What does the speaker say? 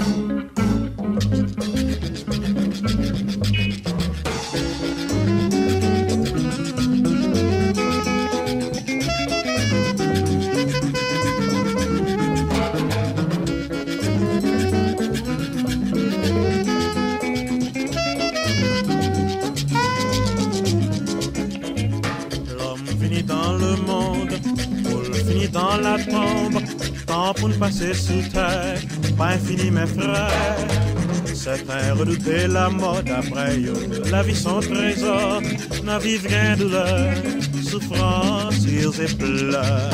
Dans le monde, poule finit dans la tombe, temps pour nous passer sous terre, pas infini mes frères. Certains redoutaient la mort, après eux, la vie son trésor, n'a vivre rien douleur, souffrance, rires et pleurs.